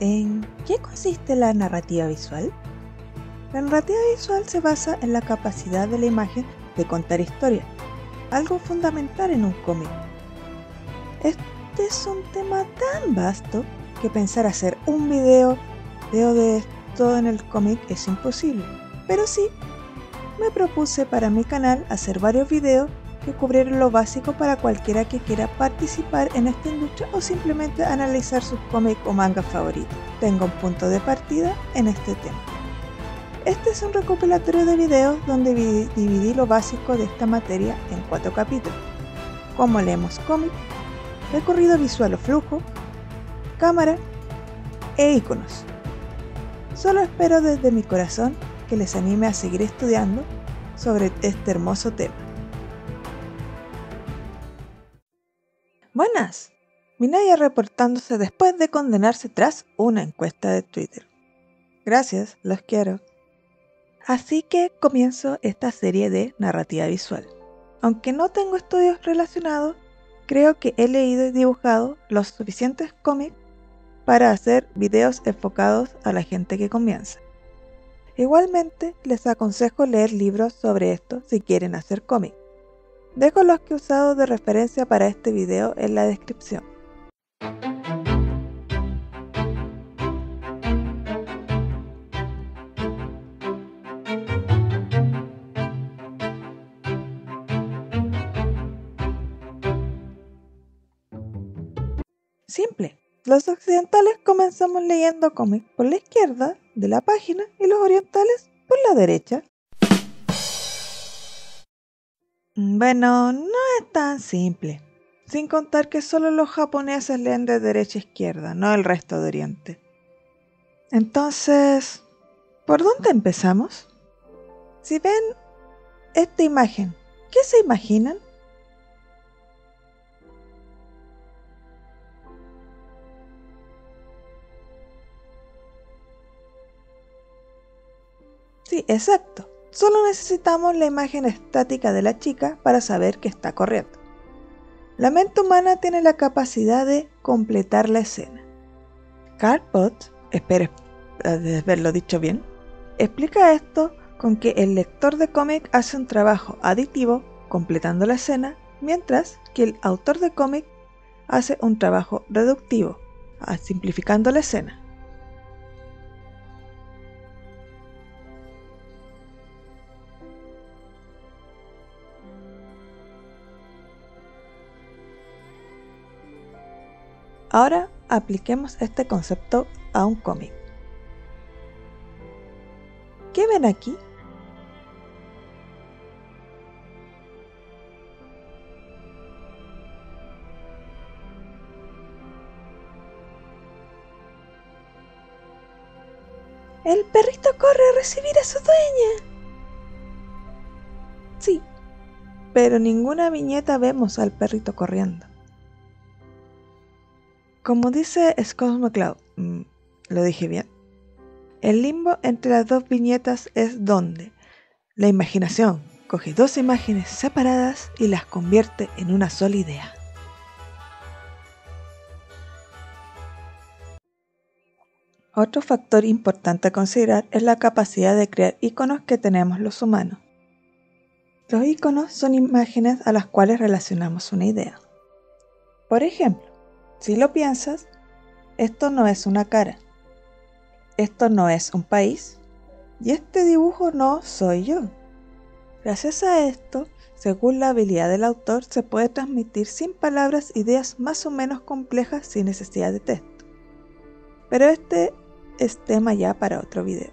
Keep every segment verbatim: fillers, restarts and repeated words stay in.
¿En qué consiste la narrativa visual? La narrativa visual se basa en la capacidad de la imagen de contar historias, algo fundamental en un cómic. Este es un tema tan vasto que pensar hacer un video, video de esto en el cómic es imposible, pero sí, me propuse para mi canal hacer varios videos que cubrieran lo básico para cualquiera que quiera participar en esta industria o simplemente analizar sus cómics o mangas favoritos. Tengo un punto de partida en este tema. Este es un recopilatorio de videos donde dividí lo básico de esta materia en cuatro capítulos: cómo leemos cómics, recorrido visual o flujo, cámara e iconos. Solo espero desde mi corazón que les anime a seguir estudiando sobre este hermoso tema. Buenas, Minaya reportándose después de condenarse tras una encuesta de Twitter. Gracias, los quiero. Así que comienzo esta serie de narrativa visual. Aunque no tengo estudios relacionados, creo que he leído y dibujado los suficientes cómics para hacer videos enfocados a la gente que comienza. Igualmente, les aconsejo leer libros sobre esto si quieren hacer cómics. Dejo los que he usado de referencia para este video en la descripción. Simple. Los occidentales comenzamos leyendo cómics por la izquierda de la página y los orientales por la derecha. Bueno, no es tan simple, sin contar que solo los japoneses leen de derecha a izquierda, no el resto de Oriente. Entonces, ¿por dónde empezamos? Si ven esta imagen, ¿qué se imaginan? Sí, exacto. Solo necesitamos la imagen estática de la chica para saber que está corriendo. La mente humana tiene la capacidad de completar la escena. Karl Popper, espero haberlo dicho bien, explica esto con que el lector de cómic hace un trabajo aditivo completando la escena, mientras que el autor de cómic hace un trabajo reductivo, simplificando la escena. Ahora apliquemos este concepto a un cómic. ¿Qué ven aquí? ¡El perrito corre a recibir a su dueña! Sí, pero en ninguna viñeta vemos al perrito corriendo. Como dice Scott McCloud, ¿lo dije bien? El limbo entre las dos viñetas es donde la imaginación coge dos imágenes separadas y las convierte en una sola idea. Otro factor importante a considerar es la capacidad de crear iconos que tenemos los humanos. Los iconos son imágenes a las cuales relacionamos una idea. Por ejemplo, si lo piensas, esto no es una cara, esto no es un país y este dibujo no soy yo. Gracias a esto, según la habilidad del autor, se puede transmitir sin palabras ideas más o menos complejas sin necesidad de texto. Pero este es tema ya para otro video.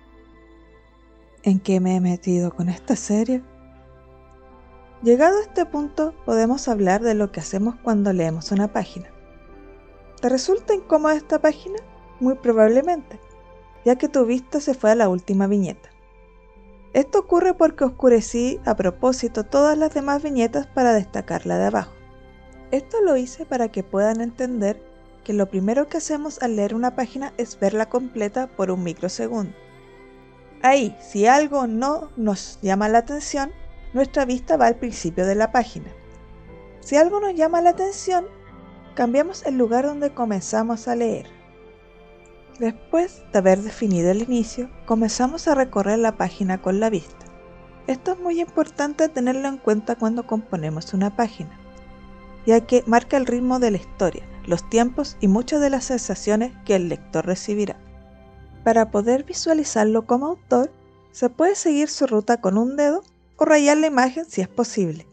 ¿En qué me he metido con esta serie? Llegado a este punto, podemos hablar de lo que hacemos cuando leemos una página. ¿Te resulta incómoda esta página? Muy probablemente, ya que tu vista se fue a la última viñeta. Esto ocurre porque oscurecí a propósito todas las demás viñetas para destacar la de abajo. Esto lo hice para que puedan entender que lo primero que hacemos al leer una página es verla completa por un microsegundo. Ahí, si algo no nos llama la atención, nuestra vista va al principio de la página. Si algo nos llama la atención, cambiamos el lugar donde comenzamos a leer. Después de haber definido el inicio, comenzamos a recorrer la página con la vista. Esto es muy importante tenerlo en cuenta cuando componemos una página, ya que marca el ritmo de la historia, los tiempos y muchas de las sensaciones que el lector recibirá. Para poder visualizarlo como autor, se puede seguir su ruta con un dedo o rayar la imagen si es posible.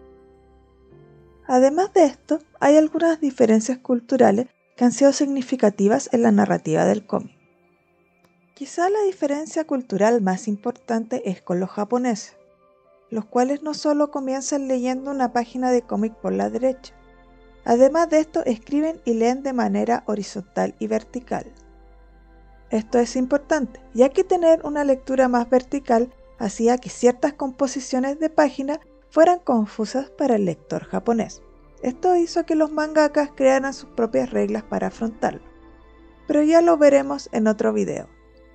Además de esto, hay algunas diferencias culturales que han sido significativas en la narrativa del cómic. Quizá la diferencia cultural más importante es con los japoneses, los cuales no solo comienzan leyendo una página de cómic por la derecha, además de esto escriben y leen de manera horizontal y vertical. Esto es importante, ya que tener una lectura más vertical hacía que ciertas composiciones de página fueran confusas para el lector japonés. Esto hizo que los mangakas crearan sus propias reglas para afrontarlo, pero ya lo veremos en otro video.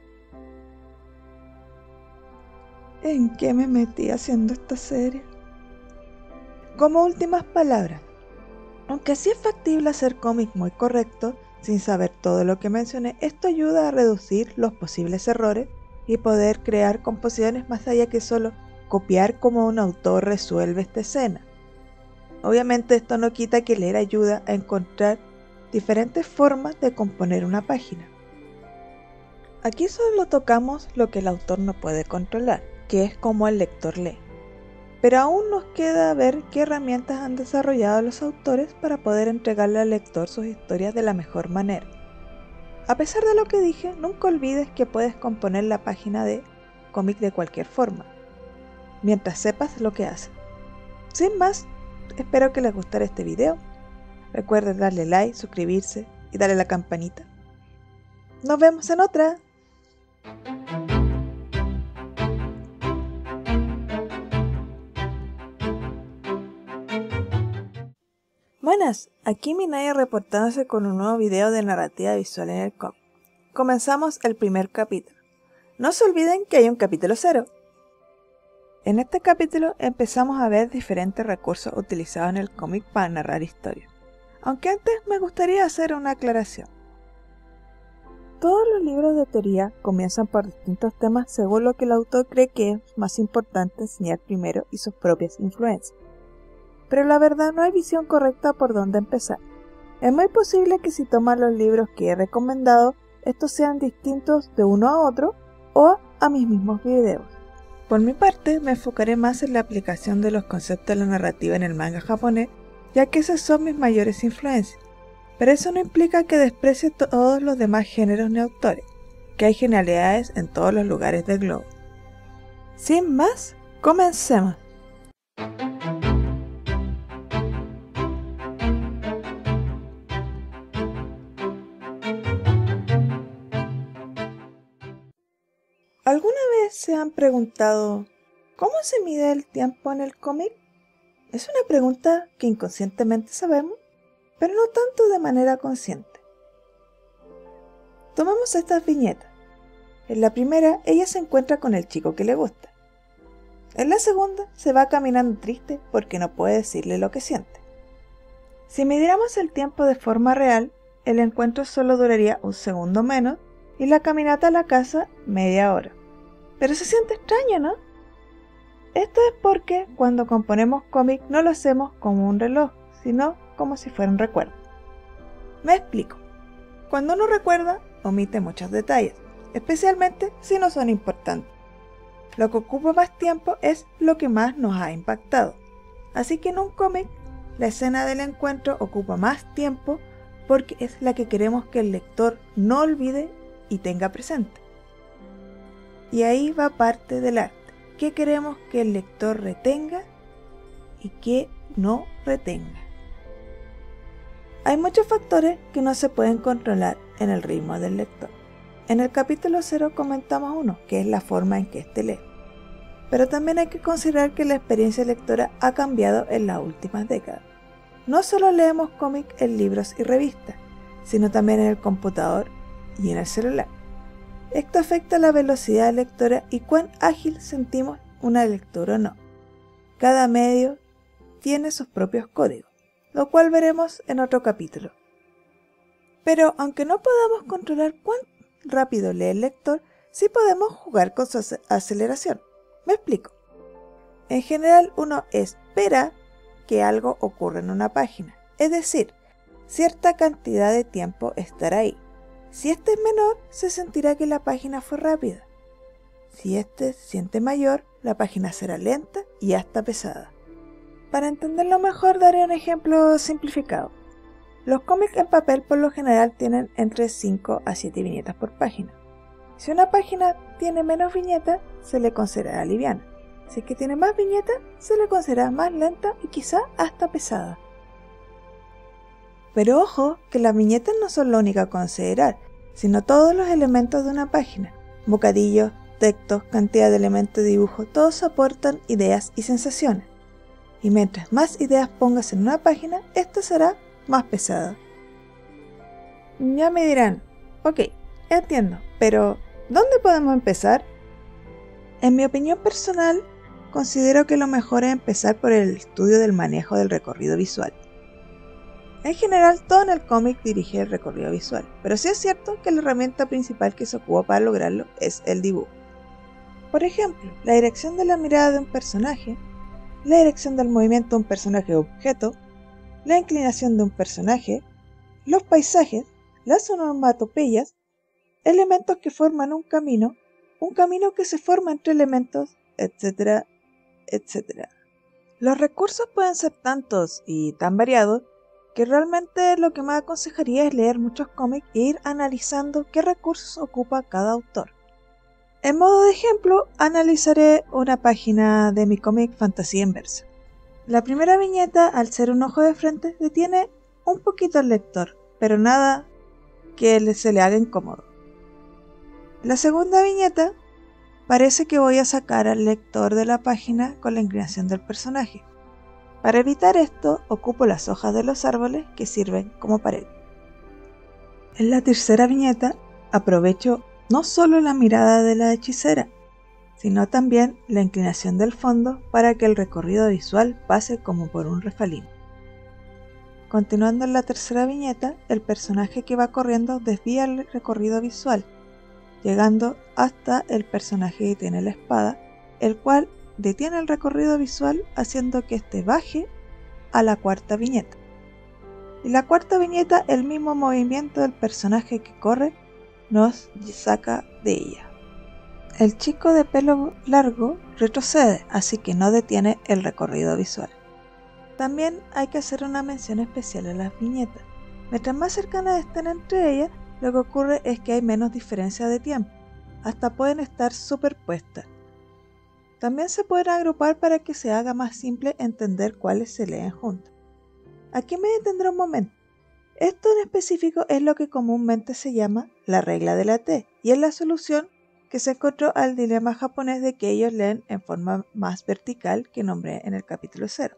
¿En qué me metí haciendo esta serie? Como últimas palabras, aunque sí es factible hacer cómics muy correctos, sin saber todo lo que mencioné, esto ayuda a reducir los posibles errores y poder crear composiciones más allá que solo copiar cómo un autor resuelve esta escena. Obviamente esto no quita que leer ayuda a encontrar diferentes formas de componer una página. Aquí solo tocamos lo que el autor no puede controlar, que es cómo el lector lee. Pero aún nos queda ver qué herramientas han desarrollado los autores para poder entregarle al lector sus historias de la mejor manera. A pesar de lo que dije, nunca olvides que puedes componer la página de cómic de cualquier forma, mientras sepas lo que hace. Sin más, espero que les gustara este video. Recuerden darle like, suscribirse y darle a la campanita. Nos vemos en otra. Buenas, aquí Minaya reportándose con un nuevo video de narrativa visual en el cómic. Comenzamos el primer capítulo. No se olviden que hay un capítulo cero. En este capítulo empezamos a ver diferentes recursos utilizados en el cómic para narrar historias. Aunque antes me gustaría hacer una aclaración. Todos los libros de teoría comienzan por distintos temas según lo que el autor cree que es más importante enseñar primero y sus propias influencias. Pero la verdad no hay visión correcta por dónde empezar. Es muy posible que si tomas los libros que he recomendado, estos sean distintos de uno a otro o a mis mismos videos. Por mi parte, me enfocaré más en la aplicación de los conceptos de la narrativa en el manga japonés, ya que esas son mis mayores influencias. Pero eso no implica que desprecie todos los demás géneros ni autores, que hay genialidades en todos los lugares del globo. Sin más, comencemos. ¿Alguna vez se han preguntado cómo se mide el tiempo en el cómic? Es una pregunta que inconscientemente sabemos, pero no tanto de manera consciente. Tomemos estas viñetas. En la primera, ella se encuentra con el chico que le gusta. En la segunda, se va caminando triste porque no puede decirle lo que siente. Si midiéramos el tiempo de forma real, el encuentro solo duraría un segundo menos y la caminata a la casa media hora. Pero se siente extraño, ¿no? Esto es porque cuando componemos cómic no lo hacemos como un reloj, sino como si fuera un recuerdo. Me explico. Cuando uno recuerda, omite muchos detalles, especialmente si no son importantes. Lo que ocupa más tiempo es lo que más nos ha impactado. Así que en un cómic, la escena del encuentro ocupa más tiempo porque es la que queremos que el lector no olvide y tenga presente. Y ahí va parte del arte. ¿Qué queremos que el lector retenga y qué no retenga? Hay muchos factores que no se pueden controlar en el ritmo del lector. En el capítulo cero comentamos uno, que es la forma en que éste lee. Pero también hay que considerar que la experiencia lectora ha cambiado en las últimas décadas. No solo leemos cómics en libros y revistas, sino también en el computador y en el celular. Esto afecta la velocidad lectora y cuán ágil sentimos una lectura o no. Cada medio tiene sus propios códigos, lo cual veremos en otro capítulo. Pero aunque no podamos controlar cuán rápido lee el lector si podemos jugar con su aceleración. Me explico. En general uno espera que algo ocurra en una página, es decir, cierta cantidad de tiempo estará ahí. Si este es menor, se sentirá que la página fue rápida. Si este se siente mayor, la página será lenta y hasta pesada. Para entenderlo mejor, daré un ejemplo simplificado. Los cómics en papel por lo general tienen entre cinco a siete viñetas por página. Si una página tiene menos viñetas, se le considera liviana. Si es que tiene más viñetas, se le considera más lenta y quizá hasta pesada. Pero ojo, que las viñetas no son lo único a considerar, sino todos los elementos de una página. Bocadillos, textos, cantidad de elementos de dibujo, todos aportan ideas y sensaciones. Y mientras más ideas pongas en una página, esta será más pesada. Ya me dirán, ok, entiendo, pero ¿dónde podemos empezar? En mi opinión personal, considero que lo mejor es empezar por el estudio del manejo del recorrido visual. En general, todo en el cómic dirige el recorrido visual, pero sí es cierto que la herramienta principal que se ocupa para lograrlo es el dibujo. Por ejemplo, la dirección de la mirada de un personaje, la dirección del movimiento de un personaje o objeto, la inclinación de un personaje, los paisajes, las onomatopeyas, elementos que forman un camino, un camino que se forma entre elementos, etcétera, etcétera. Los recursos pueden ser tantos y tan variados que realmente lo que más aconsejaría es leer muchos cómics e ir analizando qué recursos ocupa cada autor. En modo de ejemplo, analizaré una página de mi cómic Fantasía Inversa. La primera viñeta, al ser un ojo de frente, detiene un poquito al lector, pero nada que se le haga incómodo. La segunda viñeta parece que voy a sacar al lector de la página con la inclinación del personaje. Para evitar esto, ocupo las hojas de los árboles que sirven como pared. En la tercera viñeta, aprovecho no solo la mirada de la hechicera, sino también la inclinación del fondo para que el recorrido visual pase como por un refalín. Continuando en la tercera viñeta, el personaje que va corriendo desvía el recorrido visual, llegando hasta el personaje que tiene la espada, el cual detiene el recorrido visual haciendo que éste baje a la cuarta viñeta. Y la cuarta viñeta, el mismo movimiento del personaje que corre, nos saca de ella. El chico de pelo largo retrocede, así que no detiene el recorrido visual. También hay que hacer una mención especial a las viñetas. Mientras más cercanas estén entre ellas, lo que ocurre es que hay menos diferencia de tiempo. Hasta pueden estar superpuestas. También se pueden agrupar para que se haga más simple entender cuáles se leen juntas. Aquí me detendré un momento. Esto en específico es lo que comúnmente se llama la regla de la T, y es la solución que se encontró al dilema japonés de que ellos leen en forma más vertical que nombré en el capítulo cero.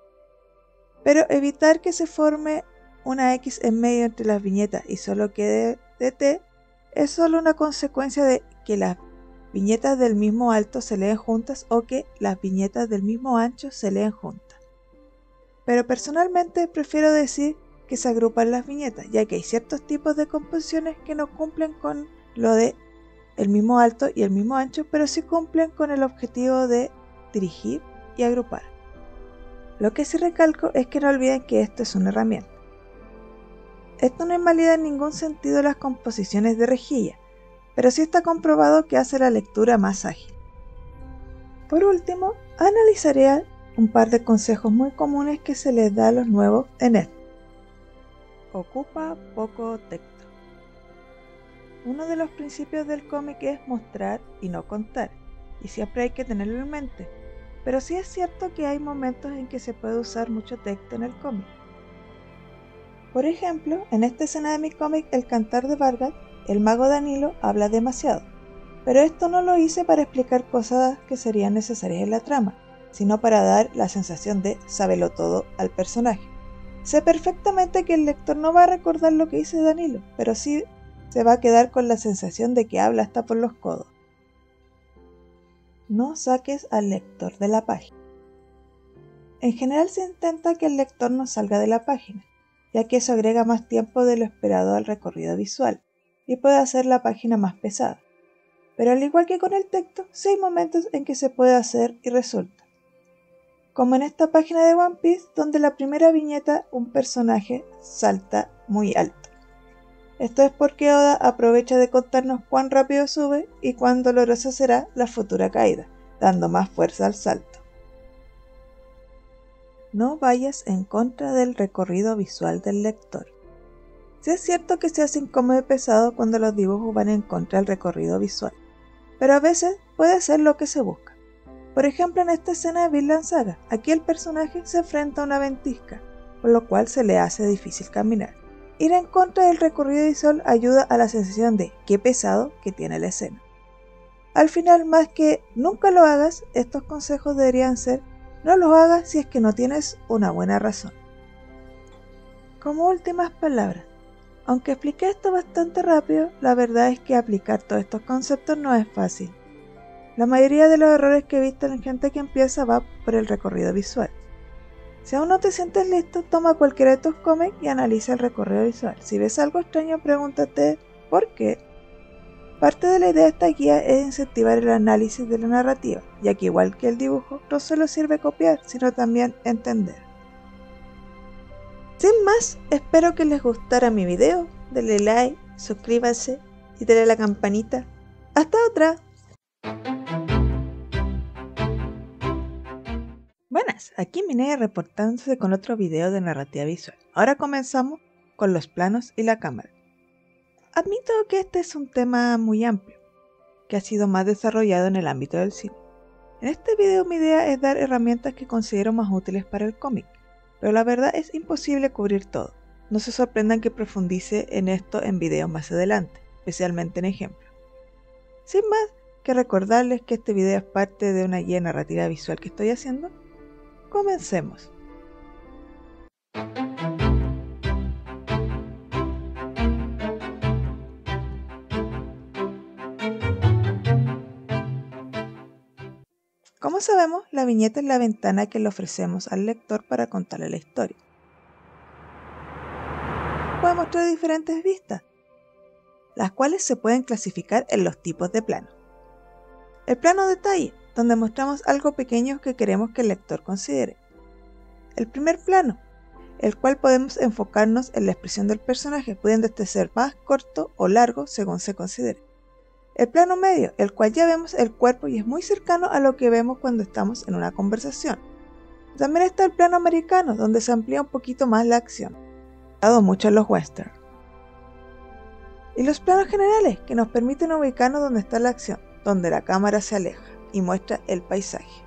Pero evitar que se forme una X en medio entre las viñetas y solo quede de T es solo una consecuencia de que las viñetas del mismo alto se leen juntas o que las viñetas del mismo ancho se leen juntas. Pero personalmente prefiero decir que se agrupan las viñetas, ya que hay ciertos tipos de composiciones que no cumplen con lo de el mismo alto y el mismo ancho, pero sí cumplen con el objetivo de dirigir y agrupar. Lo que sí recalco es que no olviden que esto es una herramienta. Esto no invalida en ningún sentido las composiciones de rejilla, pero sí está comprobado que hace la lectura más ágil. Por último, analizaré un par de consejos muy comunes que se les da a los nuevos en esto. Ocupa poco texto. Uno de los principios del cómic es mostrar y no contar, y siempre hay que tenerlo en mente, pero sí es cierto que hay momentos en que se puede usar mucho texto en el cómic. Por ejemplo, en esta escena de mi cómic, El Cantar de Vargas, el mago Danilo habla demasiado, pero esto no lo hice para explicar cosas que serían necesarias en la trama, sino para dar la sensación de sábelo todo al personaje. Sé perfectamente que el lector no va a recordar lo que dice Danilo, pero sí se va a quedar con la sensación de que habla hasta por los codos. No saques al lector de la página. En general se intenta que el lector no salga de la página, ya que eso agrega más tiempo de lo esperado al recorrido visual. y puede hacer la página más pesada. Pero al igual que con el texto, sí hay momentos en que se puede hacer y resulta. Como en esta página de One Piece, donde la primera viñeta un personaje salta muy alto. Esto es porque Oda aprovecha de contarnos cuán rápido sube y cuán dolorosa será la futura caída, dando más fuerza al salto. No vayas en contra del recorrido visual del lector. Sí es cierto que se hace incómodo y pesado cuando los dibujos van en contra del recorrido visual, pero a veces puede ser lo que se busca. Por ejemplo, en esta escena de Vinland Saga, aquí el personaje se enfrenta a una ventisca, por lo cual se le hace difícil caminar. Ir en contra del recorrido visual ayuda a la sensación de qué pesado que tiene la escena. Al final, más que nunca lo hagas, estos consejos deberían ser no lo hagas si es que no tienes una buena razón. Como últimas palabras, aunque expliqué esto bastante rápido, la verdad es que aplicar todos estos conceptos no es fácil. La mayoría de los errores que he visto en gente que empieza va por el recorrido visual. Si aún no te sientes listo, toma cualquiera de tus cómics y analiza el recorrido visual. Si ves algo extraño, pregúntate ¿por qué? Parte de la idea de esta guía es incentivar el análisis de la narrativa, ya que igual que el dibujo, no solo sirve copiar, sino también entender. Sin más, espero que les gustara mi video, denle like, suscríbanse y denle a la campanita. ¡Hasta otra! Buenas, aquí Minea reportándose con otro video de narrativa visual. Ahora comenzamos con los planos y la cámara. Admito que este es un tema muy amplio, que ha sido más desarrollado en el ámbito del cine. En este video mi idea es dar herramientas que considero más útiles para el cómic, pero la verdad es imposible cubrir todo. No se sorprendan que profundice en esto en videos más adelante, especialmente en ejemplos. Sin más que recordarles que este video es parte de una guía narrativa visual que estoy haciendo, comencemos. Como sabemos, la viñeta es la ventana que le ofrecemos al lector para contarle la historia. Puede mostrar diferentes vistas, las cuales se pueden clasificar en los tipos de plano. El plano detalle, donde mostramos algo pequeño que queremos que el lector considere. El primer plano, el cual podemos enfocarnos en la expresión del personaje, pudiendo este ser más corto o largo según se considere. El plano medio, el cual ya vemos el cuerpo y es muy cercano a lo que vemos cuando estamos en una conversación. También está el plano americano, donde se amplía un poquito más la acción, dado mucho en los western. Y los planos generales, que nos permiten ubicarnos donde está la acción, donde la cámara se aleja y muestra el paisaje.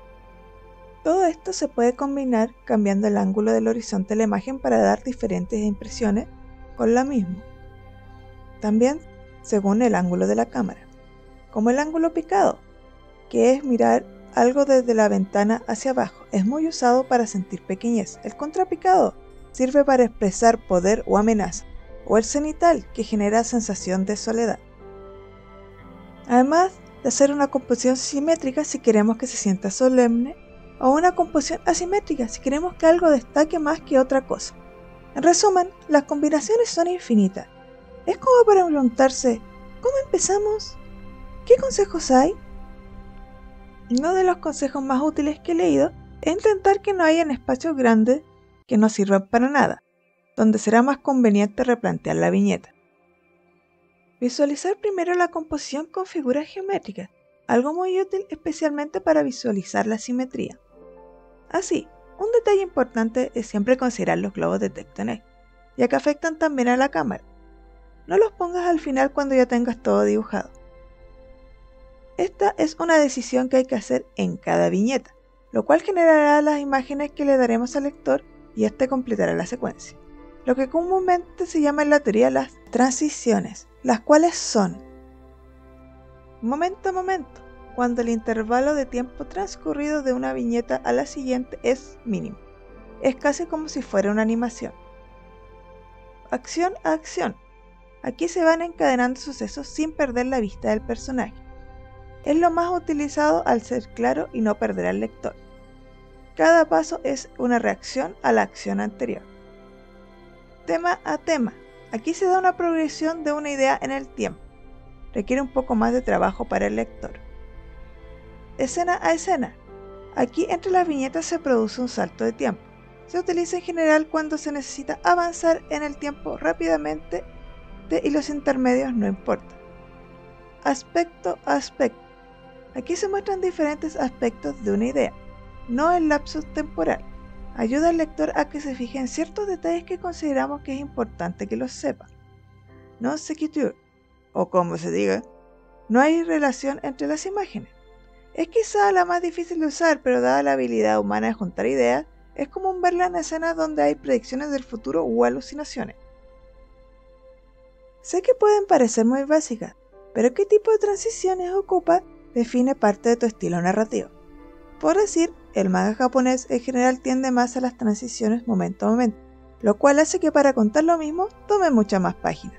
Todo esto se puede combinar cambiando el ángulo del horizonte de la imagen para dar diferentes impresiones con la misma. También según el ángulo de la cámara, como el ángulo picado, que es mirar algo desde la ventana hacia abajo, es muy usado para sentir pequeñez. El contrapicado sirve para expresar poder o amenaza, o el cenital, que genera sensación de soledad. Además de hacer una composición simétrica si queremos que se sienta solemne, o una composición asimétrica si queremos que algo destaque más que otra cosa. En resumen, las combinaciones son infinitas. Es como para preguntarse, ¿cómo empezamos? ¿Qué consejos hay? Uno de los consejos más útiles que he leído es intentar que no hayan espacios grandes que no sirvan para nada, donde será más conveniente replantear la viñeta. Visualizar primero la composición con figuras geométricas, algo muy útil especialmente para visualizar la simetría. Así, un detalle importante es siempre considerar los globos de texto en él, ya que afectan también a la cámara. No los pongas al final cuando ya tengas todo dibujado. Esta es una decisión que hay que hacer en cada viñeta, lo cual generará las imágenes que le daremos al lector y éste completará la secuencia. Lo que comúnmente se llama en la teoría las transiciones, las cuales son momento a momento, cuando el intervalo de tiempo transcurrido de una viñeta a la siguiente es mínimo. Es casi como si fuera una animación. Acción a acción. Aquí se van encadenando sucesos sin perder la vista del personaje. Es lo más utilizado al ser claro y no perder al lector. Cada paso es una reacción a la acción anterior. Tema a tema. Aquí se da una progresión de una idea en el tiempo. Requiere un poco más de trabajo para el lector. Escena a escena. Aquí entre las viñetas se produce un salto de tiempo. Se utiliza en general cuando se necesita avanzar en el tiempo rápidamente y los intermedios no importan. Aspecto a aspecto. Aquí se muestran diferentes aspectos de una idea, no el lapso temporal. Ayuda al lector a que se fije en ciertos detalles que consideramos que es importante que los sepa. Non sequitur, o como se diga, no hay relación entre las imágenes. Es quizá la más difícil de usar, pero dada la habilidad humana de juntar ideas, es común verla en escenas donde hay predicciones del futuro u alucinaciones. Sé que pueden parecer muy básicas, pero qué tipo de transiciones ocupa define parte de tu estilo narrativo. Por decir, el manga japonés en general tiende más a las transiciones momento a momento, lo cual hace que para contar lo mismo tome muchas más páginas.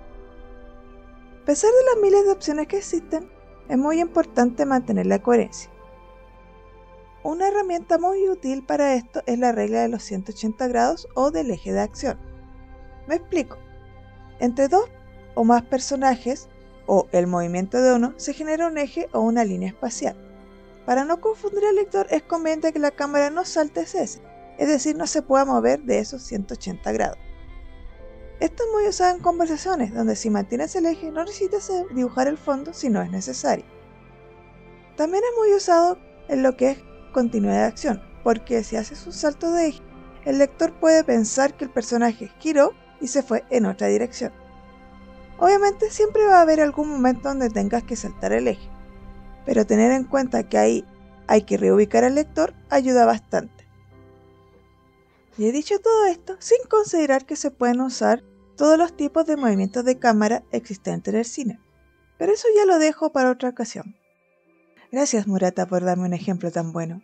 A pesar de las miles de opciones que existen, es muy importante mantener la coherencia. Una herramienta muy útil para esto es la regla de los ciento ochenta grados o del eje de acción. Me explico. Entre dos o más personajes, o el movimiento de uno, se genera un eje o una línea espacial. Para no confundir al lector es conveniente que la cámara no salte ese eje, es decir, no se pueda mover de esos ciento ochenta grados. Esto es muy usado en conversaciones, donde si mantienes el eje no necesitas dibujar el fondo si no es necesario. También es muy usado en lo que es continuidad de acción, porque si haces un salto de eje, el lector puede pensar que el personaje giró y se fue en otra dirección. Obviamente siempre va a haber algún momento donde tengas que saltar el eje, pero tener en cuenta que ahí hay que reubicar al lector ayuda bastante. Y he dicho todo esto sin considerar que se pueden usar todos los tipos de movimientos de cámara existentes en el cine, pero eso ya lo dejo para otra ocasión. Gracias Murata por darme un ejemplo tan bueno.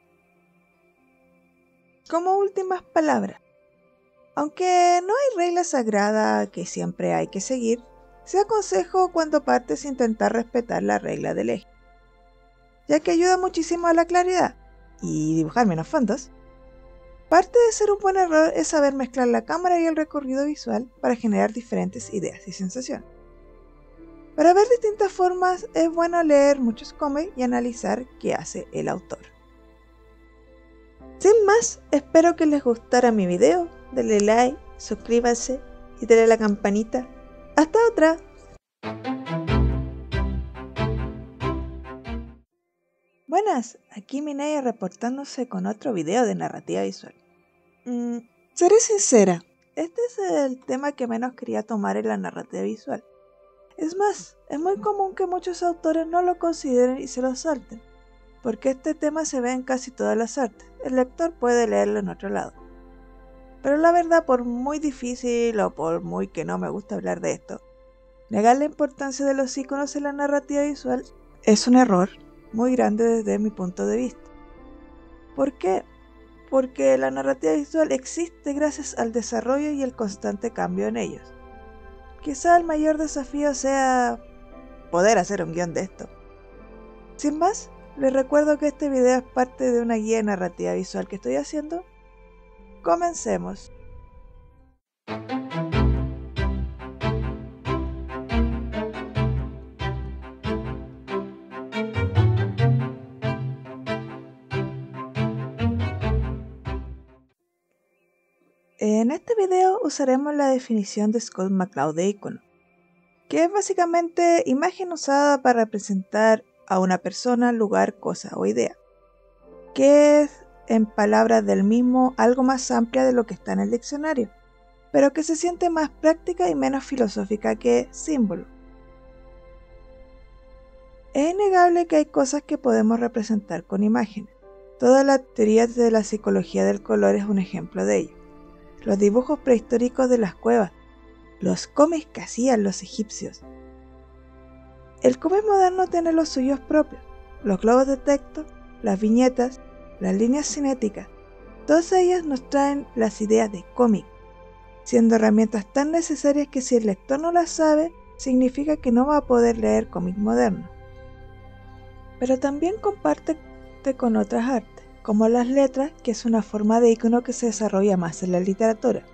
Como últimas palabras, aunque no hay regla sagrada que siempre hay que seguir, se aconsejo cuando partes intentar respetar la regla del eje, ya que ayuda muchísimo a la claridad y dibujar menos fondos. Parte de ser un buen error es saber mezclar la cámara y el recorrido visual para generar diferentes ideas y sensaciones. Para ver distintas formas es bueno leer muchos cómics y analizar qué hace el autor. Sin más, espero que les gustara mi video, denle like, suscríbanse y denle a la campanita. ¡Hasta otra! Buenas, aquí Minaya reportándose con otro video de narrativa visual. Mm, seré sincera, este es el tema que menos quería tomar en la narrativa visual. Es más, es muy común que muchos autores no lo consideren y se lo salten, porque este tema se ve en casi todas las artes, el lector puede leerlo en otro lado. Pero la verdad, por muy difícil o por muy que no me gusta hablar de esto, negar la importancia de los iconos en la narrativa visual es un error muy grande desde mi punto de vista. ¿Por qué? Porque la narrativa visual existe gracias al desarrollo y el constante cambio en ellos. Quizá el mayor desafío sea poder hacer un guión de esto. Sin más, les recuerdo que este video es parte de una guía de narrativa visual que estoy haciendo. Comencemos. En este video usaremos la definición de Scott McCloud de icono, que es básicamente imagen usada para representar a una persona, lugar, cosa o idea, que es, en palabras del mismo, algo más amplia de lo que está en el diccionario, pero que se siente más práctica y menos filosófica que símbolo. Es innegable que hay cosas que podemos representar con imágenes. Toda la teoría de la psicología del color es un ejemplo de ello. Los dibujos prehistóricos de las cuevas, los cómics que hacían los egipcios. El cómic moderno tiene los suyos propios, los globos de texto, las viñetas, las líneas cinéticas, todas ellas nos traen las ideas de cómic, siendo herramientas tan necesarias que si el lector no las sabe, significa que no va a poder leer cómic moderno. Pero también comparte con otras artes, como las letras, que es una forma de icono que se desarrolla más en la literatura.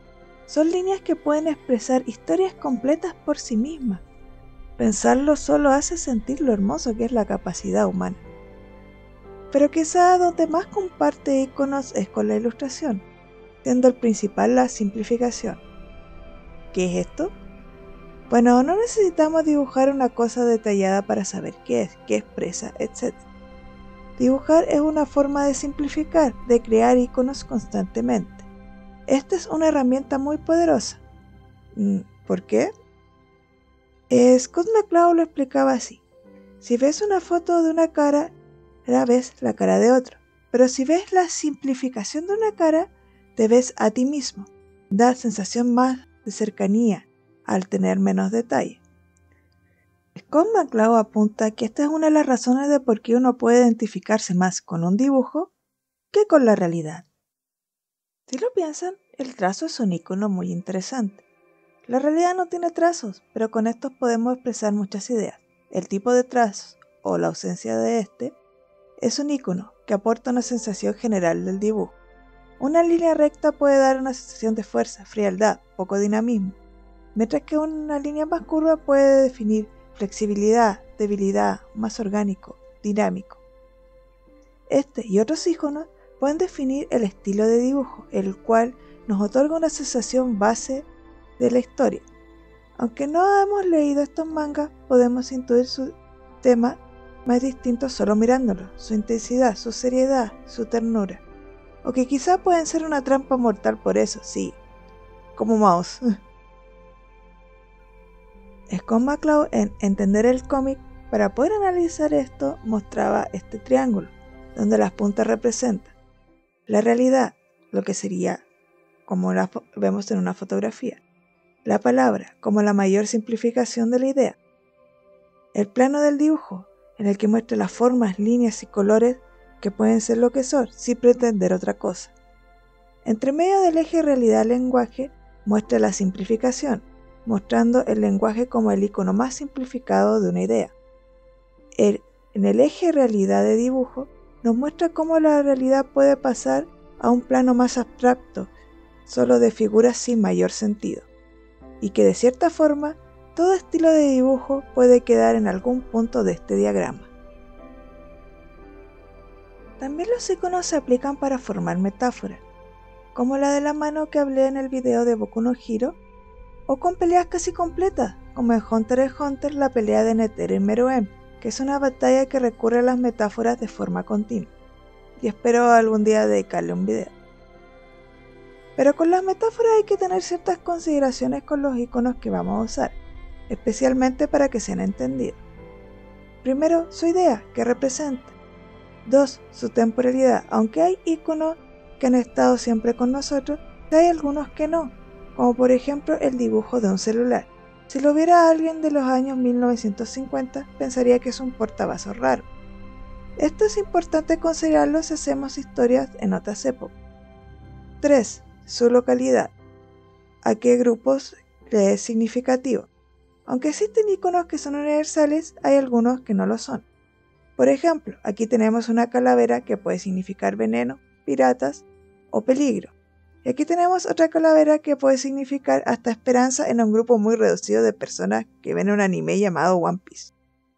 Son líneas que pueden expresar historias completas por sí mismas. Pensarlo solo hace sentir lo hermoso que es la capacidad humana. Pero quizá donde más comparte iconos es con la ilustración, siendo el principal la simplificación. ¿Qué es esto? Bueno, no necesitamos dibujar una cosa detallada para saber qué es, qué expresa, etcétera. Dibujar es una forma de simplificar, de crear iconos constantemente. Esta es una herramienta muy poderosa. ¿Por qué? Scott McCloud lo explicaba así. Si ves una foto de una cara, la ves la cara de otro. Pero si ves la simplificación de una cara, te ves a ti mismo. Da sensación más de cercanía al tener menos detalle. Scott McCloud apunta que esta es una de las razones de por qué uno puede identificarse más con un dibujo que con la realidad. Si lo piensan, el trazo es un icono muy interesante. La realidad no tiene trazos, pero con estos podemos expresar muchas ideas. El tipo de trazos, o la ausencia de este, es un icono que aporta una sensación general del dibujo. Una línea recta puede dar una sensación de fuerza, frialdad, poco dinamismo, mientras que una línea más curva puede definir flexibilidad, debilidad, más orgánico, dinámico. Este y otros iconos pueden definir el estilo de dibujo, el cual nos otorga una sensación base de la historia. Aunque no hemos leído estos mangas, podemos intuir su tema más distinto solo mirándolo, su intensidad, su seriedad, su ternura. O que quizá pueden ser una trampa mortal por eso, sí, como Mouse. Scott McCloud en Entender el cómic, para poder analizar esto, mostraba este triángulo, donde las puntas representan la realidad, lo que sería como la vemos en una fotografía, la palabra como la mayor simplificación de la idea, el plano del dibujo, en el que muestra las formas, líneas y colores que pueden ser lo que son, sin pretender otra cosa. Entre medio del eje realidad-lenguaje muestra la simplificación, mostrando el lenguaje como el icono más simplificado de una idea. El, en el eje realidad de dibujo nos muestra cómo la realidad puede pasar a un plano más abstracto, solo de figuras sin mayor sentido, y que de cierta forma todo estilo de dibujo puede quedar en algún punto de este diagrama. También los iconos se aplican para formar metáforas, como la de la mano que hablé en el video de Boku no Hero, o con peleas casi completas, como en Hunter x Hunter la pelea de Netero y Meruem, que es una batalla que recurre a las metáforas de forma continua, y espero algún día dedicarle un video. Pero con las metáforas hay que tener ciertas consideraciones con los iconos que vamos a usar, especialmente para que sean entendidos. Primero, su idea, que representa. Dos, su temporalidad, aunque hay iconos que han estado siempre con nosotros, hay algunos que no, como por ejemplo el dibujo de un celular. Si lo viera alguien de los años mil novecientos cincuenta, pensaría que es un portavasos raro. Esto es importante considerarlo si hacemos historias en otras épocas. tres. Su localidad. ¿A qué grupos le es significativo? Aunque existen iconos que son universales, hay algunos que no lo son. Por ejemplo, aquí tenemos una calavera que puede significar veneno, piratas o peligro. Y aquí tenemos otra calavera que puede significar hasta esperanza en un grupo muy reducido de personas que ven un anime llamado One Piece.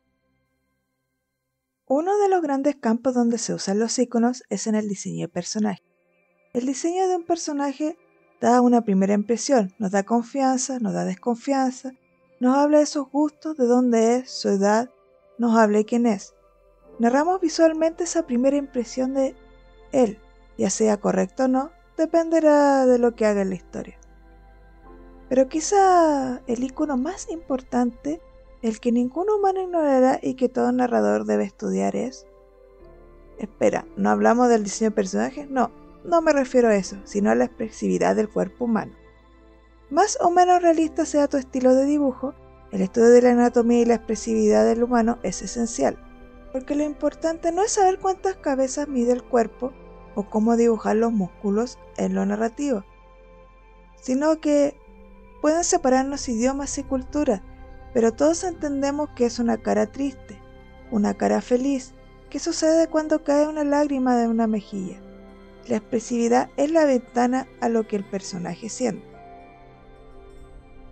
Uno de los grandes campos donde se usan los iconos es en el diseño de personajes. El diseño de un personaje da una primera impresión, nos da confianza, nos da desconfianza, nos habla de sus gustos, de dónde es, su edad, nos habla de quién es. Narramos visualmente esa primera impresión de él, ya sea correcto o no, dependerá de lo que haga en la historia. Pero quizá el icono más importante, el que ningún humano ignorará y que todo narrador debe estudiar es... Espera, ¿no hablamos del diseño de personajes? No, no me refiero a eso, sino a la expresividad del cuerpo humano. Más o menos realista sea tu estilo de dibujo, el estudio de la anatomía y la expresividad del humano es esencial, porque lo importante no es saber cuántas cabezas mide el cuerpo o cómo dibujar los músculos en lo narrativo, sino que pueden separarnos idiomas y culturas, pero todos entendemos que es una cara triste, una cara feliz, que sucede cuando cae una lágrima de una mejilla. La expresividad es la ventana a lo que el personaje siente.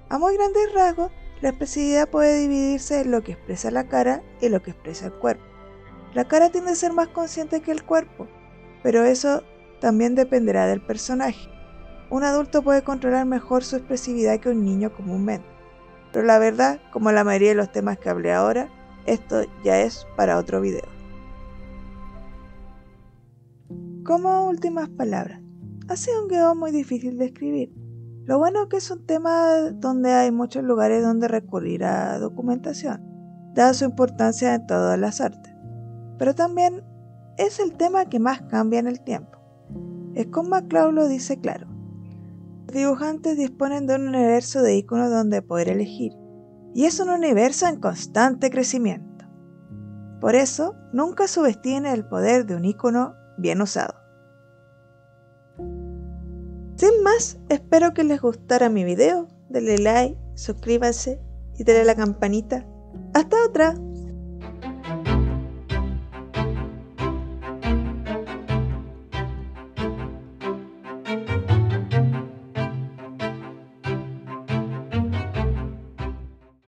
A muy grandes rasgos, la expresividad puede dividirse en lo que expresa la cara y lo que expresa el cuerpo. La cara tiende a ser más consciente que el cuerpo, pero eso también dependerá del personaje. Un adulto puede controlar mejor su expresividad que un niño comúnmente. Pero la verdad, como la mayoría de los temas que hablé ahora, esto ya es para otro video. Como últimas palabras, ha sido un guión muy difícil de escribir. Lo bueno es que es un tema donde hay muchos lugares donde recurrir a documentación, dada su importancia en todas las artes. Pero también es el tema que más cambia en el tiempo. Scott McCloud lo dice claro. Los dibujantes disponen de un universo de iconos donde poder elegir, y es un universo en constante crecimiento. Por eso, nunca subestimen el poder de un icono bien usado. Sin más, espero que les gustara mi video. Denle like, suscríbanse y denle a la campanita. ¡Hasta otra!